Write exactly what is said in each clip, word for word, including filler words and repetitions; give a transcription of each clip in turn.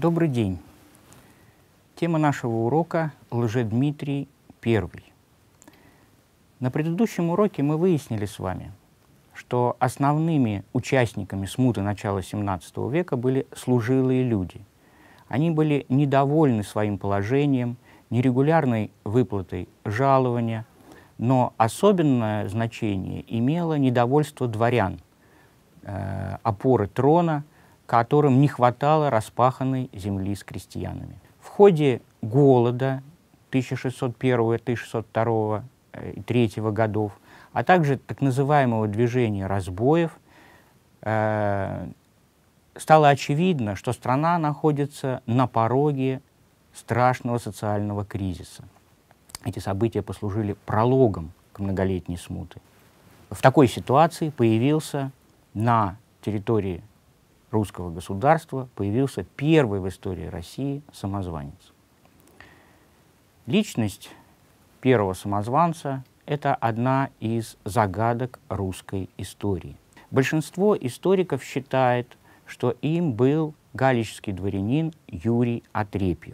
Добрый день. Тема нашего урока — Лжедмитрий Первый. На предыдущем уроке мы выяснили с вами, что основными участниками смуты начала семнадцатого века были служилые люди. Они были недовольны своим положением, нерегулярной выплатой жалования, но особенное значение имело недовольство дворян, э, опоры трона, которым не хватало распаханной земли с крестьянами. В ходе голода тысяча шестьсот первого — тысяча шестьсот второго и третьего годов, а также так называемого движения разбоев, э, стало очевидно, что страна находится на пороге страшного социального кризиса. Эти события послужили прологом к многолетней смуте. В такой ситуации появился на территории русского государства появился первый в истории России самозванец. Личность первого самозванца — это одна из загадок русской истории. Большинство историков считает, что им был галичский дворянин Юрий Отрепьев.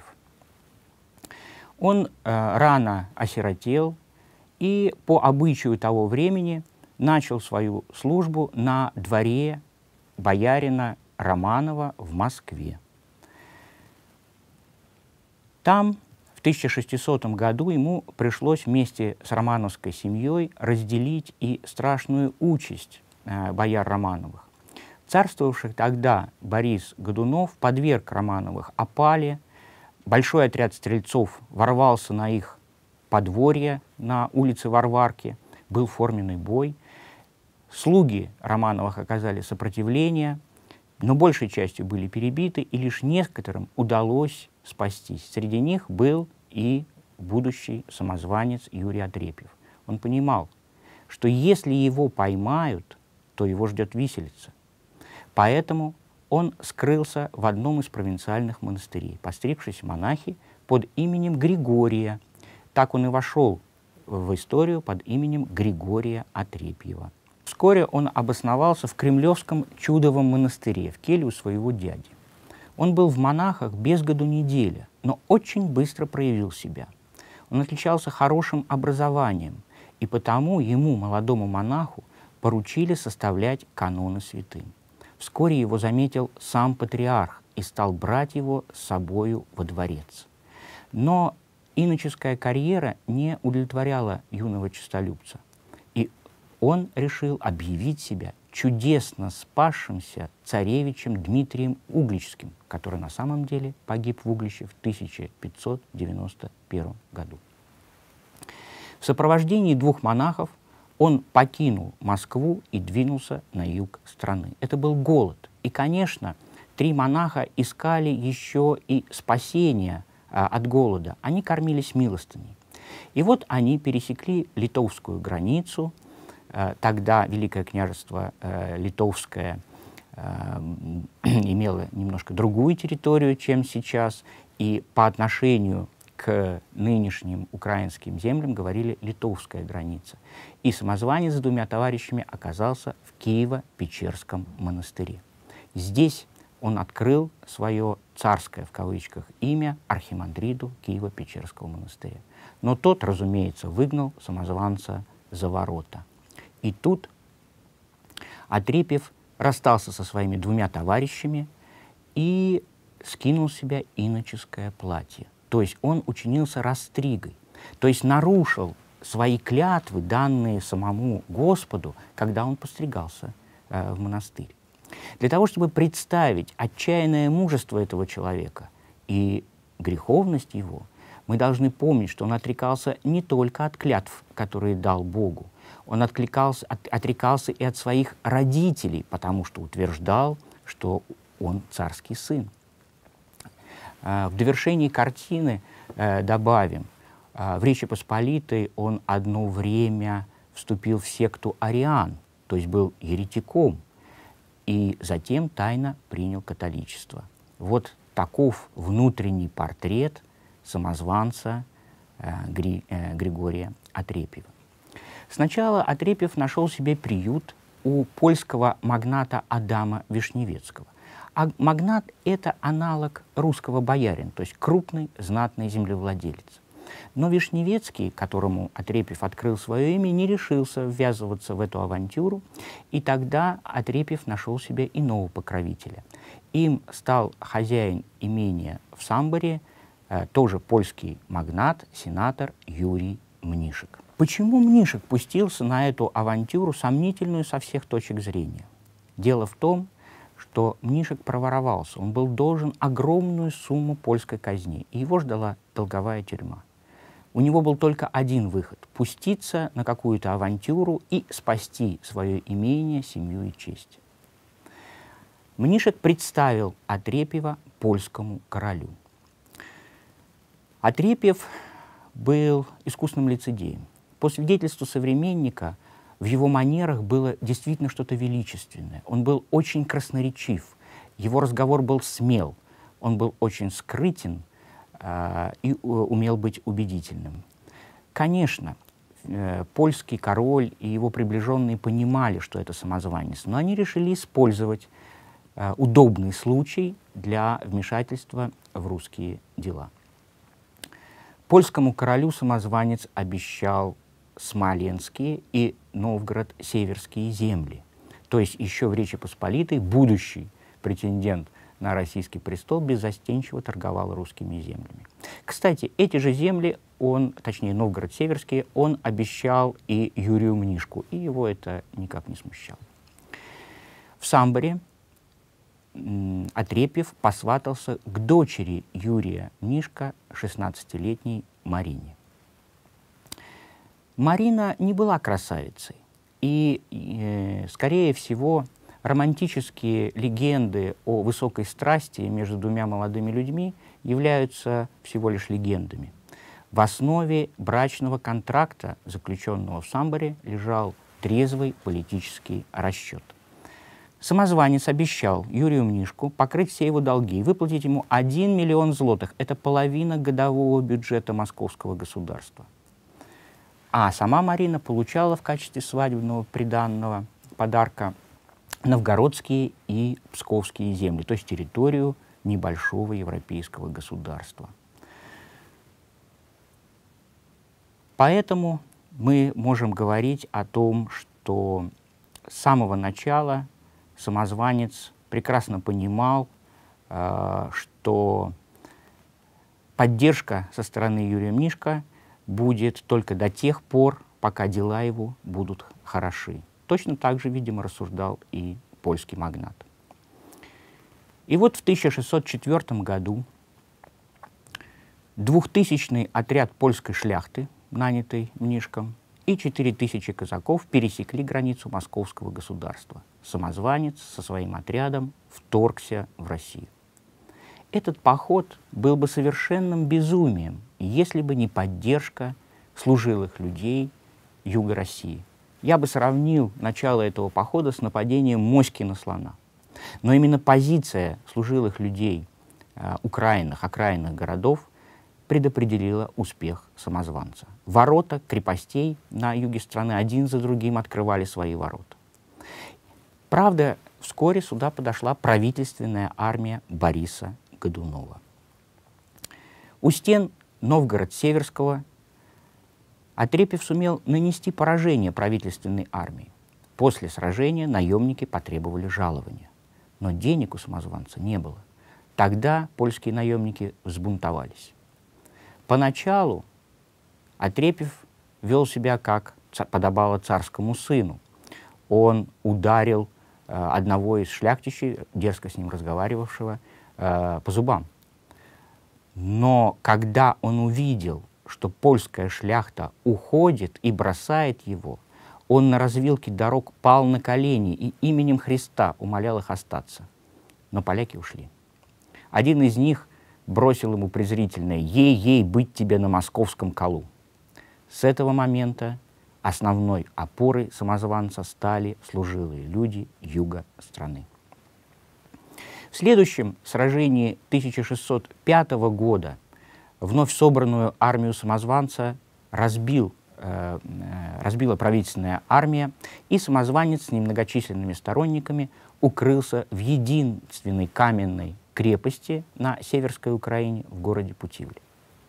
Он э, рано осиротел и по обычаю того времени начал свою службу на дворе боярина Романова в Москве. Там в тысяча шестисотом году ему пришлось вместе с романовской семьей разделить и страшную участь э, бояр Романовых. Царствовавший тогда Борис Годунов подверг Романовых опале. Большой отряд стрельцов ворвался на их подворье на улице Варварки. Был форменный бой. Слуги Романовых оказали сопротивление, но большей частью были перебиты, и лишь некоторым удалось спастись. Среди них был и будущий самозванец Юрий Отрепьев. Он понимал, что если его поймают, то его ждет виселица. Поэтому он скрылся в одном из провинциальных монастырей, постригшись монахи под именем Григория. Так он и вошел в историю под именем Григория Отрепьева. Вскоре он обосновался в Кремлевском Чудовом монастыре, в келью своего дяди. Он был в монахах без году неделя, но очень быстро проявил себя. Он отличался хорошим образованием, и потому ему, молодому монаху, поручили составлять каноны святым. Вскоре его заметил сам патриарх и стал брать его с собою во дворец. Но иноческая карьера не удовлетворяла юного честолюбца, и он решил объявить себя чудесно спасшимся царевичем Дмитрием Угличским, который на самом деле погиб в Угличе в тысяча пятьсот девяносто первом году. В сопровождении двух монахов он покинул Москву и двинулся на юг страны. Это был голод. И, конечно, три монаха искали еще и спасения а, от голода. Они кормились милостыней. И вот они пересекли литовскую границу. А, тогда Великое княжество а, Литовское а, имело немножко другую территорию, чем сейчас. И по отношению к нынешним украинским землям говорили «литовская граница». И самозванец с двумя товарищами оказался в Киево-Печерском монастыре. Здесь он открыл свое «царское» в кавычках имя архимандриту Киево-Печерского монастыря. Но тот, разумеется, выгнал самозванца за ворота. И тут Отрепьев расстался со своими двумя товарищами и скинул с себя иноческое платье. То есть он учинился растригой, то есть нарушил свои клятвы, данные самому Господу, когда он постригался э, в монастырь. Для того, чтобы представить отчаянное мужество этого человека и греховность его, мы должны помнить, что он отрекался не только от клятв, которые дал Богу, он откликался, от, отрекался и от своих родителей, потому что утверждал, что он царский сын. В довершении картины э, добавим, э, в Речи Посполитой он одно время вступил в секту ариан, то есть был еретиком, и затем тайно принял католичество. Вот таков внутренний портрет самозванца э, Гри, э, Григория Отрепьева. Сначала Отрепьев нашел себе приют у польского магната Адама Вишневецкого. А магнат – это аналог русского боярина, то есть крупный знатный землевладелец. Но Вишневецкий, которому Отрепьев открыл свое имя, не решился ввязываться в эту авантюру, и тогда Отрепьев нашел себе иного покровителя. Им стал хозяин имения в Самборе, э, тоже польский магнат, сенатор Юрий Мнишек. Почему Мнишек пустился на эту авантюру, сомнительную со всех точек зрения? Дело в том, что Мнишек проворовался. Он был должен огромную сумму польской казне, и его ждала долговая тюрьма. У него был только один выход – пуститься на какую-то авантюру и спасти свое имение, семью и честь. Мнишек представил Отрепьева польскому королю. Отрепьев был искусным лицедеем. По свидетельству современника, в его манерах было действительно что-то величественное. Он был очень красноречив, его разговор был смел, он был очень скрытен э, и э, умел быть убедительным. Конечно, э, польский король и его приближенные понимали, что это самозванец, но они решили использовать э, удобный случай для вмешательства в русские дела. Польскому королю самозванец обещал Смоленские и Новгород-Северские земли. То есть еще в Речи Посполитой будущий претендент на российский престол беззастенчиво торговал русскими землями. Кстати, эти же земли он, точнее Новгород-Северские, он обещал и Юрию Мнишку, и его это никак не смущало. В Самборе Отрепьев посватался к дочери Юрия Мнишка, шестнадцатилетней Марине. Марина не была красавицей, и, э, скорее всего, романтические легенды о высокой страсти между двумя молодыми людьми являются всего лишь легендами. В основе брачного контракта, заключенного в Самборе, лежал трезвый политический расчет. Самозванец обещал Юрию Мнишку покрыть все его долги и выплатить ему один миллион злотых. Это половина годового бюджета московского государства. А сама Марина получала в качестве свадебного приданного подарка новгородские и псковские земли, то есть территорию небольшого европейского государства. Поэтому мы можем говорить о том, что с самого начала самозванец прекрасно понимал, э, что поддержка со стороны Юрия Мнишка будет только до тех пор, пока дела его будут хороши. Точно так же, видимо, рассуждал и польский магнат. И вот в тысяча шестьсот четвёртом году двухтысячный отряд польской шляхты, нанятый Мнишком, и четыре тысячи казаков пересекли границу московского государства. Самозванец со своим отрядом вторгся в Россию. Этот поход был бы совершенным безумием, если бы не поддержка служилых людей юга России. Я бы сравнил начало этого похода с нападением моськи на слона. Но именно позиция служилых людей э, украинных, окраинных городов предопределила успех самозванца. Ворота крепостей на юге страны один за другим открывали свои ворота. Правда, вскоре сюда подошла правительственная армия Бориса Годунова. У стен Новгород-Северского Отрепьев сумел нанести поражение правительственной армии. После сражения наемники потребовали жалования. Но денег у самозванца не было. Тогда польские наемники взбунтовались. Поначалу Отрепьев вел себя, как подобало царскому сыну. Он ударил э, одного из шляхтичей, дерзко с ним разговаривавшего, э, по зубам. Но когда он увидел, что польская шляхта уходит и бросает его, он на развилке дорог пал на колени и именем Христа умолял их остаться. Но поляки ушли. Один из них бросил ему презрительное: «Ей-ей, быть тебе на московском колу». С этого момента основной опорой самозванца стали служилые люди юга страны. В следующем сражении тысяча шестьсот пятого года вновь собранную армию самозванца разбил э, разбила правительственная армия, и самозванец с немногочисленными сторонниками укрылся в единственной каменной крепости на Северской Украине в городе Путивле.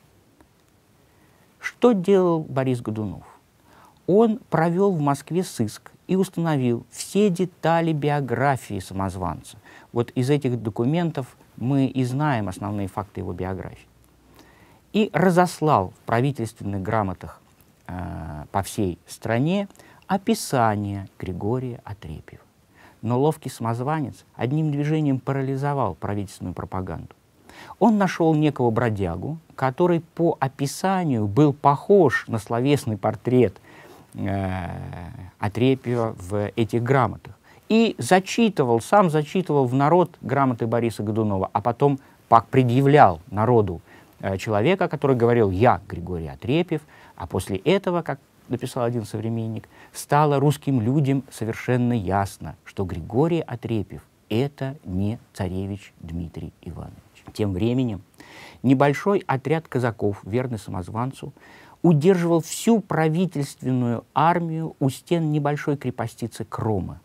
Что делал Борис Годунов? Он провел в Москве сыск и установил все детали биографии самозванца. Вот из этих документов мы и знаем основные факты его биографии. И разослал в правительственных грамотах э, по всей стране описание Григория Отрепьева. Но ловкий самозванец одним движением парализовал правительственную пропаганду. Он нашел некого бродягу, который по описанию был похож на словесный портрет э, Отрепьева в этих грамотах. И зачитывал, сам зачитывал в народ грамоты Бориса Годунова, а потом предъявлял народу э, человека, который говорил: «Я Григорий Отрепьев», а после этого, как написал один современник, стало русским людям совершенно ясно, что Григорий Отрепьев — это не царевич Дмитрий Иванович. Тем временем небольшой отряд казаков, верный самозванцу, удерживал всю правительственную армию у стен небольшой крепостицы Кромы.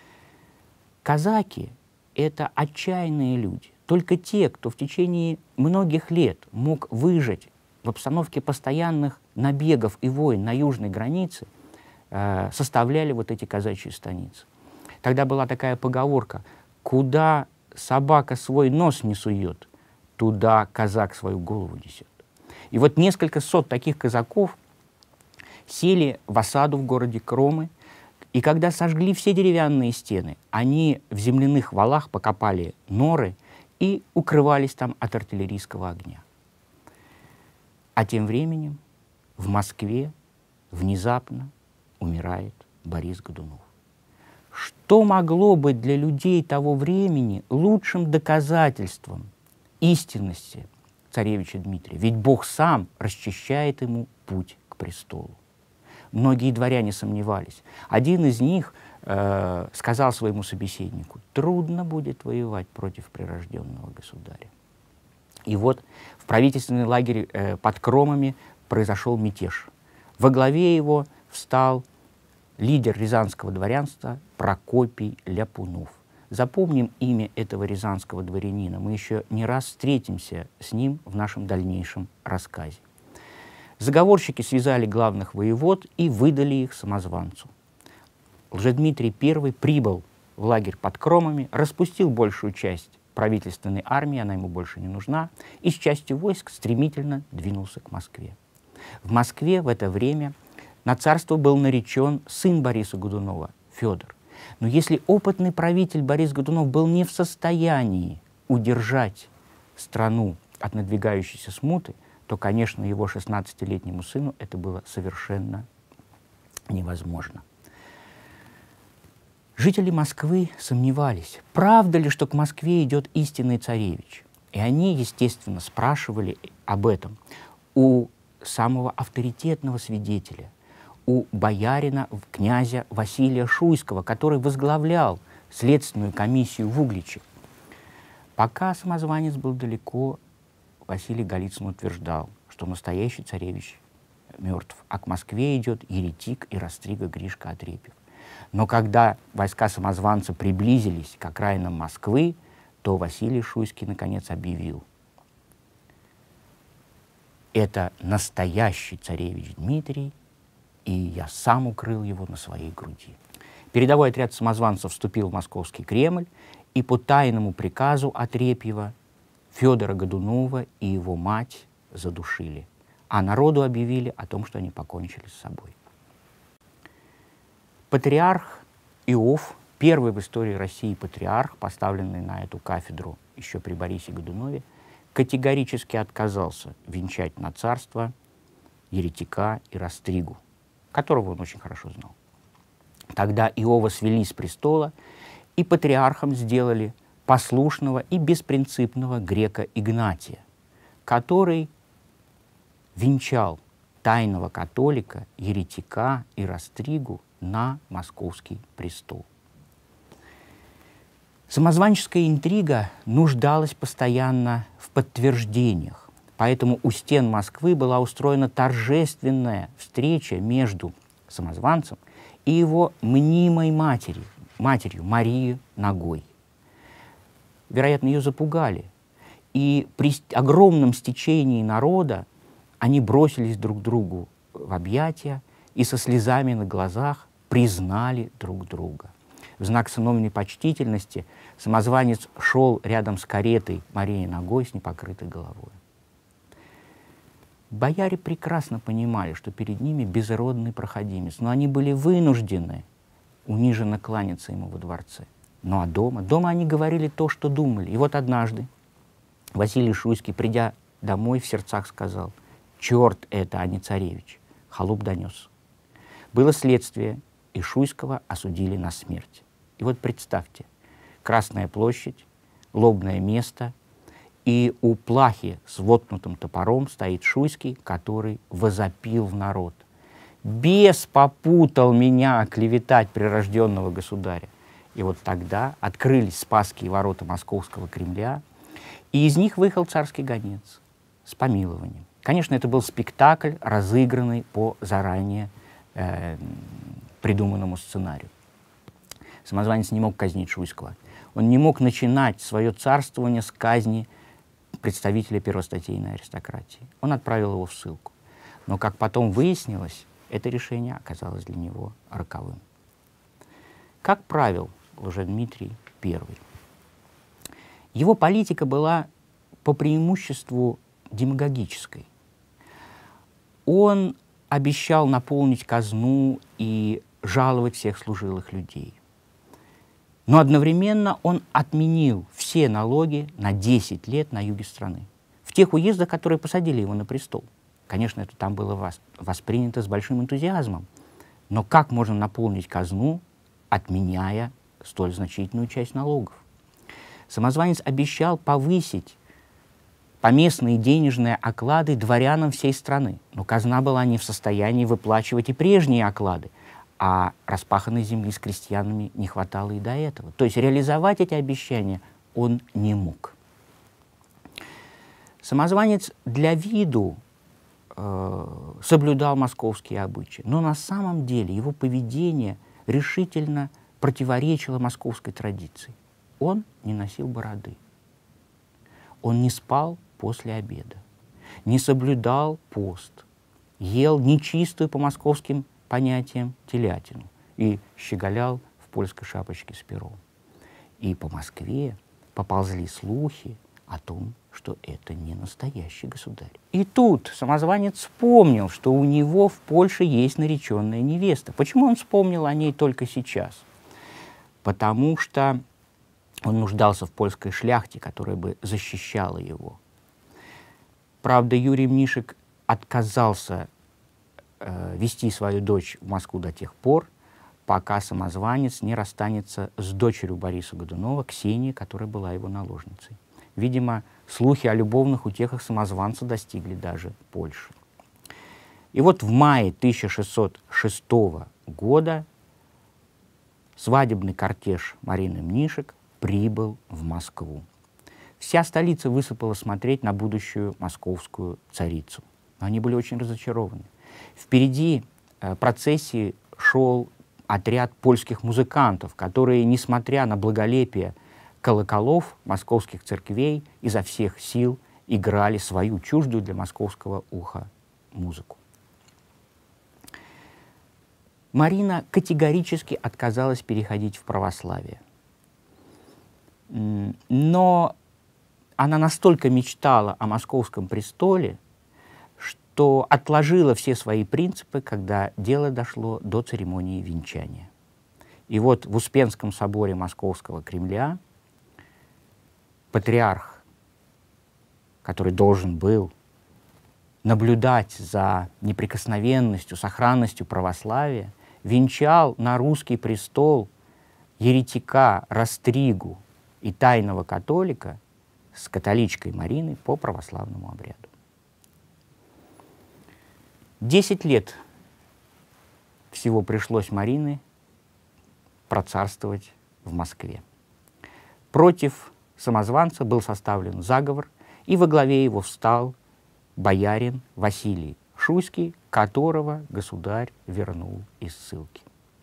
Казаки — это отчаянные люди. Только те, кто в течение многих лет мог выжить в обстановке постоянных набегов и войн на южной границе, э, составляли вот эти казачьи станицы. Тогда была такая поговорка: «Куда собака свой нос не сует, туда казак свою голову несет». И вот несколько сот таких казаков сели в осаду в городе Кромы, и когда сожгли все деревянные стены, они в земляных валах покопали норы и укрывались там от артиллерийского огня. А тем временем в Москве внезапно умирает Борис Годунов. Что могло быть для людей того времени лучшим доказательством истинности царевича Дмитрия? Ведь Бог сам расчищает ему путь к престолу. Многие дворяне сомневались. Один из них э, сказал своему собеседнику: «Трудно будет воевать против прирожденного государя». И вот в правительственный лагерь э, под Кромами произошел мятеж. Во главе его встал лидер рязанского дворянства Прокопий Ляпунов. Запомним имя этого рязанского дворянина. Мы еще не раз встретимся с ним в нашем дальнейшем рассказе. Заговорщики связали главных воевод и выдали их самозванцу. Лжедмитрий Первый прибыл в лагерь под Кромами, распустил большую часть правительственной армии, она ему больше не нужна, и с частью войск стремительно двинулся к Москве. В Москве в это время на царство был наречен сын Бориса Годунова, Федор. Но если опытный правитель Борис Годунов был не в состоянии удержать страну от надвигающейся смуты, то, конечно, его шестнадцатилетнему сыну это было совершенно невозможно. Жители Москвы сомневались, правда ли, что к Москве идет истинный царевич. И они, естественно, спрашивали об этом у самого авторитетного свидетеля, у боярина, князя Василия Шуйского, который возглавлял следственную комиссию в Угличе. Пока самозванец был далеко, Василий Голицын утверждал, что настоящий царевич мертв, а к Москве идет еретик и растрига Гришка Отрепьев. Но когда войска самозванца приблизились к окраинам Москвы, то Василий Шуйский наконец объявил: «Это настоящий царевич Дмитрий, и я сам укрыл его на своей груди». Передовой отряд самозванцев вступил в Московский Кремль, и по тайному приказу Отрепьева Федора Годунова и его мать задушили, а народу объявили о том, что они покончили с собой. Патриарх Иов, первый в истории России патриарх, поставленный на эту кафедру еще при Борисе Годунове, категорически отказался венчать на царство еретика и растригу, которого он очень хорошо знал. Тогда Иова свели с престола, и патриархом сделали послушного и беспринципного грека Игнатия, который венчал тайного католика, еретика и растригу на московский престол. Самозванческая интрига нуждалась постоянно в подтверждениях. Поэтому у стен Москвы была устроена торжественная встреча между самозванцем и его мнимой матерью, матерью Марией Ногой. Вероятно, ее запугали. И при огромном стечении народа они бросились друг к другу в объятия и со слезами на глазах признали друг друга. В знак сыновней почтительности самозванец шел рядом с каретой Марии Ногой с непокрытой головой. Бояре прекрасно понимали, что перед ними безродный проходимец, но они были вынуждены униженно кланяться ему во дворце. Ну а дома? Дома они говорили то, что думали. И вот однажды Василий Шуйский, придя домой, в сердцах сказал: «Черт это, а не царевич!» Холоп донес. Было следствие, и Шуйского осудили на смерть. И вот представьте, Красная площадь, лобное место, и у плахи с воткнутым топором стоит Шуйский, который возопил в народ: «Бес попутал меня оклеветать прирожденного государя!» И вот тогда открылись Спасские ворота Московского Кремля, и из них выехал царский гонец с помилованием. Конечно, это был спектакль, разыгранный по заранее э, придуманному сценарию. Самозванец не мог казнить Шуйского. Он не мог начинать свое царствование с казни представителя первостатейной аристократии. Он отправил его в ссылку. Но, как потом выяснилось, это решение оказалось для него роковым. Как правил Лжедмитрий Первый. Его политика была по преимуществу демагогической. Он обещал наполнить казну и жаловать всех служилых людей. Но одновременно он отменил все налоги на десять лет на юге страны. В тех уездах, которые посадили его на престол. Конечно, это там было воспринято с большим энтузиазмом. Но как можно наполнить казну, отменяя столь значительную часть налогов? Самозванец обещал повысить поместные денежные оклады дворянам всей страны. Но казна была не в состоянии выплачивать и прежние оклады, а распаханной земли с крестьянами не хватало и до этого. То есть реализовать эти обещания он не мог. Самозванец для виду э, соблюдал московские обычаи, но на самом деле его поведение решительно противоречило московской традиции. Он не носил бороды, он не спал после обеда, не соблюдал пост, ел нечистую по московским понятиям телятину и щеголял в польской шапочке с пером. И по Москве поползли слухи о том, что это не настоящий государь. И тут самозванец вспомнил, что у него в Польше есть нареченная невеста. Почему он вспомнил о ней только сейчас? Потому что он нуждался в польской шляхте, которая бы защищала его. Правда, Юрий Мнишек отказался э, вести свою дочь в Москву до тех пор, пока самозванец не расстанется с дочерью Бориса Годунова, Ксенией, которая была его наложницей. Видимо, слухи о любовных утехах самозванца достигли даже Польши. И вот в мае тысяча шестьсот шестого года свадебный кортеж Марины Мнишек прибыл в Москву. Вся столица высыпала смотреть на будущую московскую царицу. Но они были очень разочарованы. Впереди э, процессии шел отряд польских музыкантов, которые, несмотря на благолепие колоколов московских церквей, изо всех сил играли свою чуждую для московского уха музыку. Марина категорически отказалась переходить в православие. Но она настолько мечтала о московском престоле, что отложила все свои принципы, когда дело дошло до церемонии венчания. И вот в Успенском соборе Московского Кремля патриарх, который должен был наблюдать за неприкосновенностью, сохранностью православия, венчал на русский престол еретика Растригу и тайного католика с католичкой Мариной по православному обряду. Десять лет всего пришлось Марине процарствовать в Москве. Против самозванца был составлен заговор, и во главе его встал боярин Василий Шуйский, которого государь вернул из ссылки.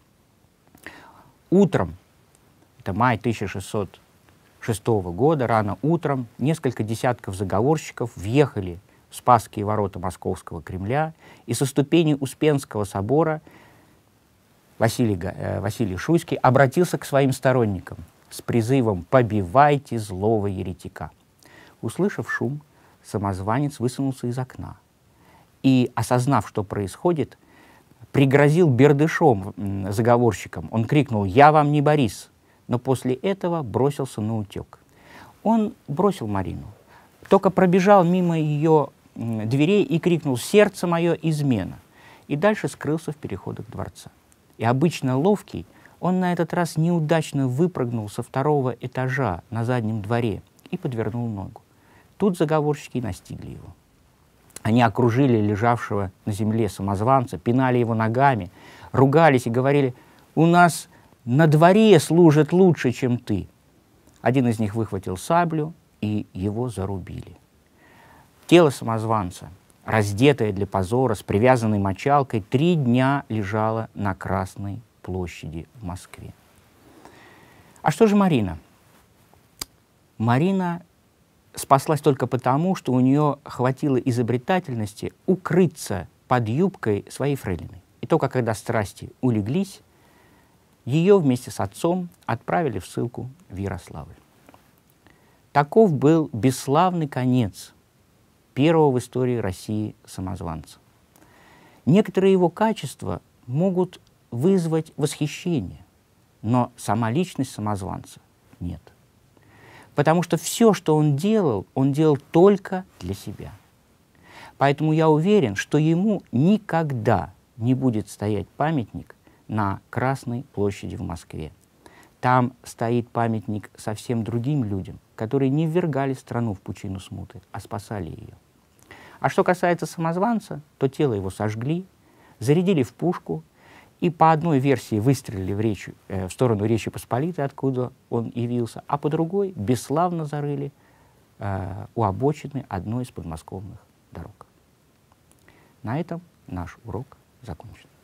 Утром, это май тысяча шестьсот шестого года, рано утром, несколько десятков заговорщиков въехали в Спасские ворота Московского Кремля, и со ступени Успенского собора Василий, э, Василий Шуйский обратился к своим сторонникам с призывом «Побивайте злого еретика». Услышав шум, самозванец высунулся из окна и, осознав, что происходит, пригрозил бердышом заговорщикам. Он крикнул: «Я вам не Борис!», но после этого бросился на утек. Он бросил Марину, только пробежал мимо ее дверей и крикнул: «Сердце мое, измена!», и дальше скрылся в переходах дворца. И обычно ловкий, он на этот раз неудачно выпрыгнул со второго этажа на заднем дворе и подвернул ногу. Тут заговорщики настигли его. Они окружили лежавшего на земле самозванца, пинали его ногами, ругались и говорили: «У нас на дворе служат лучше, чем ты». Один из них выхватил саблю, и его зарубили. Тело самозванца, раздетое для позора, с привязанной мочалкой, три дня лежало на Красной площади в Москве. А что же Марина? Марина спаслась только потому, что у нее хватило изобретательности укрыться под юбкой своей фрейлины. И только когда страсти улеглись, ее вместе с отцом отправили в ссылку в Ярославль. Таков был бесславный конец первого в истории России самозванца. Некоторые его качества могут вызвать восхищение, но сама личность самозванца нет. Потому что все, что он делал, он делал только для себя. Поэтому я уверен, что ему никогда не будет стоять памятник на Красной площади в Москве. Там стоит памятник совсем другим людям, которые не ввергали страну в пучину смуты, а спасали ее. А что касается самозванца, то тело его сожгли, зарядили в пушку и по одной версии выстрелили в, речь, э, в сторону Речи Посполитой, откуда он явился, а по другой бесславно зарыли э, у обочины одной из подмосковных дорог. На этом наш урок закончен.